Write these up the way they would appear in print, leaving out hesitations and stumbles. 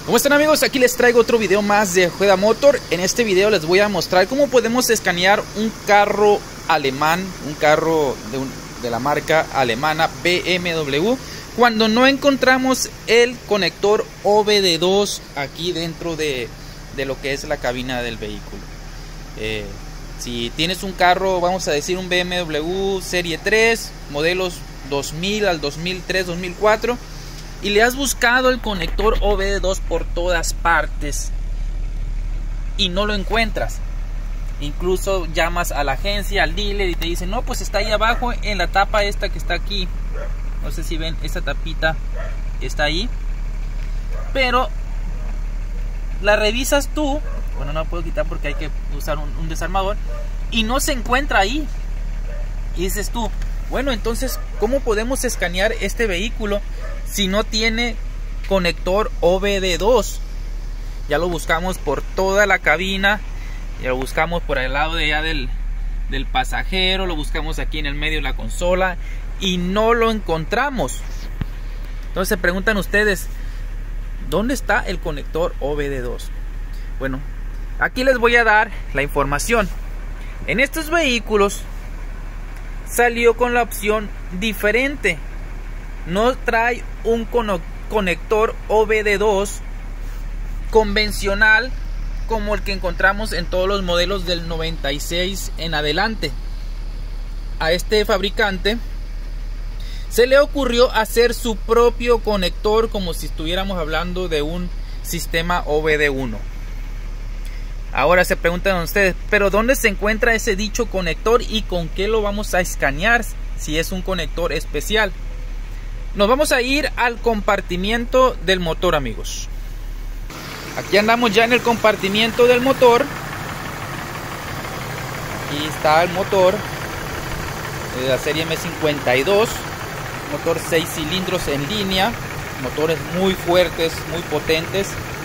¿Cómo están, amigos? Aquí les traigo otro video más de Jueda Motor. En este video les voy a mostrar cómo podemos escanear un carro alemán, un carro de la marca alemana BMW, cuando no encontramos el conector OBD2 aquí dentro de lo que es la cabina del vehículo. Si tienes un carro, vamos a decir un BMW Serie 3, modelos 2000 al 2003, 2004, y le has buscado el conector OBD2 por todas partes y no lo encuentras, incluso llamas a la agencia, al dealer, y te dicen no, pues está ahí abajo en la tapa esta que está aquí. No sé si ven esta tapita, está ahí, pero la revisas tú. Bueno, no la puedo quitar porque hay que usar un desarmador, y no se encuentra ahí. Y dices tú, bueno, entonces ¿cómo podemos escanear este vehículo si no tiene conector OBD2? Ya lo buscamos por toda la cabina, ya lo buscamos por el lado de allá del pasajero, lo buscamos aquí en el medio de la consola y no lo encontramos. Entonces se preguntan ustedes, ¿dónde está el conector OBD2? Bueno, aquí les voy a dar la información. En estos vehículos salió con la opción diferente. No trae un conector OBD2 convencional como el que encontramos en todos los modelos del 96 en adelante. A este fabricante se le ocurrió hacer su propio conector, como si estuviéramos hablando de un sistema OBD1. Ahora se preguntan ustedes, ¿pero dónde se encuentra ese dicho conector y con qué lo vamos a escanear si es un conector especial? Nos vamos a ir al compartimiento del motor, amigos. Aquí andamos ya en el compartimiento del motor. Aquí está el motor de la serie M52, motor 6 cilindros en línea, motores muy fuertes, muy potentes.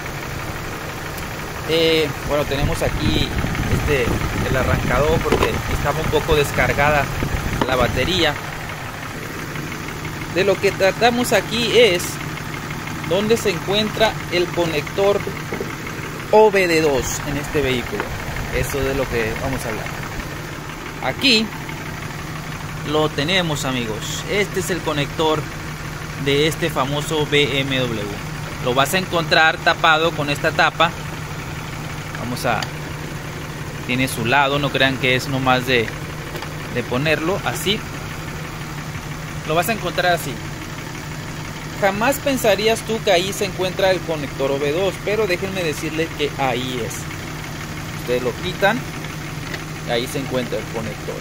Bueno, tenemos aquí el arrancador porque estaba un poco descargada la batería. De lo que tratamos aquí es dónde se encuentra el conector OBD2 en este vehículo. Eso es de lo que vamos a hablar. Aquí lo tenemos, amigos. Este es el conector de este famoso BMW. Lo vas a encontrar tapado con esta tapa. Tiene su lado, no crean que es nomás de ponerlo así. Lo vas a encontrar así. Jamás pensarías tú que ahí se encuentra el conector OB2, pero déjenme decirles que ahí es. Ustedes lo quitan, ahí se encuentra el conector.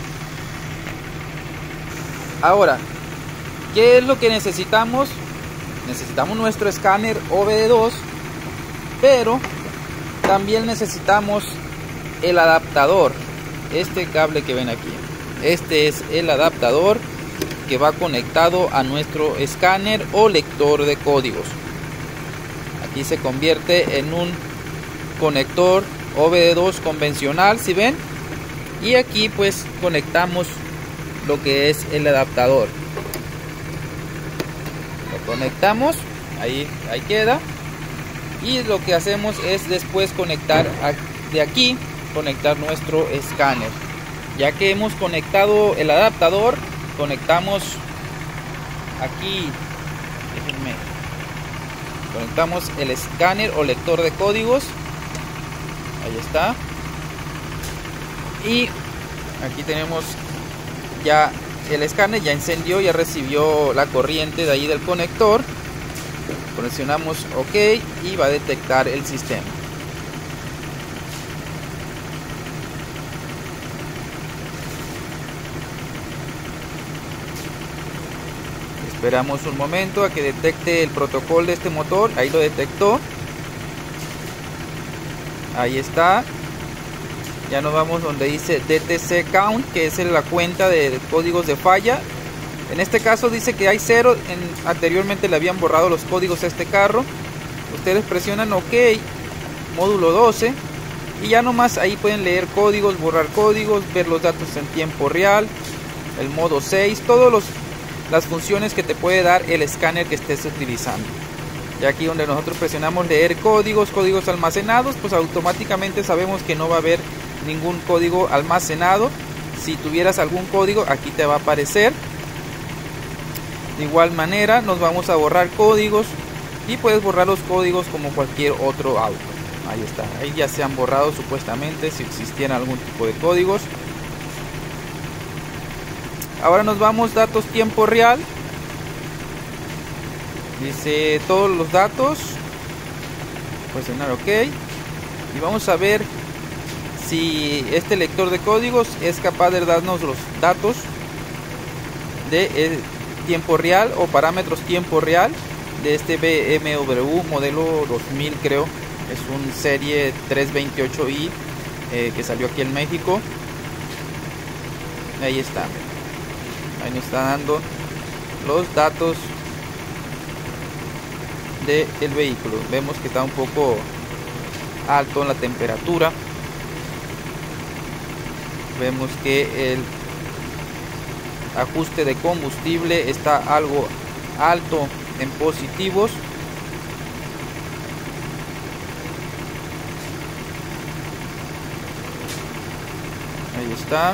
Ahora, ¿qué es lo que necesitamos? Necesitamos nuestro escáner OBD2, pero también necesitamos el adaptador. Este cable que ven aquí, este es el adaptador que va conectado a nuestro escáner o lector de códigos. Aquí se convierte en un conector OBD2 convencional, si ven, y aquí pues conectamos lo que es el adaptador. Lo conectamos, ahí queda. Y lo que hacemos es después conectar de aquí, conectar nuestro escáner. Ya que hemos conectado el adaptador, conectamos aquí, déjenme, conectamos el escáner o lector de códigos. Ahí está. Y aquí tenemos ya el escáner, ya encendió, ya recibió la corriente de ahí del conector. Presionamos OK y va a detectar el sistema. Esperamos un momento a que detecte el protocolo de este motor. Ahí lo detectó. Ahí está. Ya nos vamos donde dice DTC Count, que es la cuenta de códigos de falla. En este caso dice que hay 0. Anteriormente le habían borrado los códigos a este carro. Ustedes presionan OK, módulo 12, y ya nomás ahí pueden leer códigos, borrar códigos, ver los datos en tiempo real, el modo 6, todas las funciones que te puede dar el escáner que estés utilizando. Y aquí donde nosotros presionamos leer códigos almacenados, pues automáticamente sabemos que no va a haber ningún código almacenado. Si tuvieras algún código, aquí te va a aparecer. De igual manera nos vamos a borrar códigos, y puedes borrar los códigos como cualquier otro auto. Ahí está, ahí ya se han borrado supuestamente si existiera algún tipo de códigos. Ahora nos vamos datos tiempo real. Dice todos los datos, presionar OK, y vamos a ver si este lector de códigos es capaz de darnos los datos de tiempo real o parámetros tiempo real de este BMW modelo 2000, creo es un serie 328i que salió aquí en México. Ahí está, ahí nos está dando los datos del vehículo. Vemos que está un poco alto en la temperatura. Vemos que el ajuste de combustible está algo alto en positivos. Ahí está.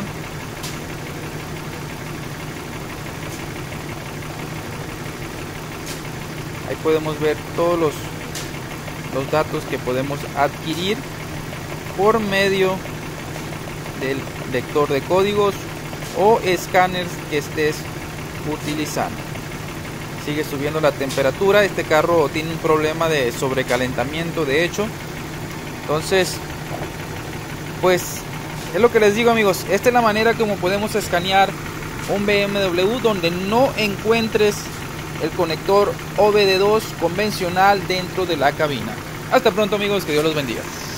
Ahí podemos ver todos los datos que podemos adquirir por medio del lector de códigos o escáneres que estés utilizando. Sigue subiendo la temperatura. Este carro tiene un problema de sobrecalentamiento, de hecho. Entonces, pues es lo que les digo, amigos. Esta es la manera como podemos escanear un BMW donde no encuentres el conector OBD2 convencional dentro de la cabina. Hasta pronto, amigos, que Dios los bendiga.